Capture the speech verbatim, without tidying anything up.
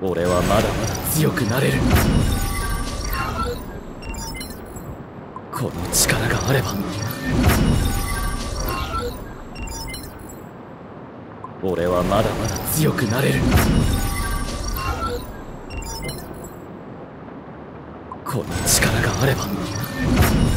俺はまだまだ強くなれる。この力があれば俺はまだまだ強くなれる。この力があれば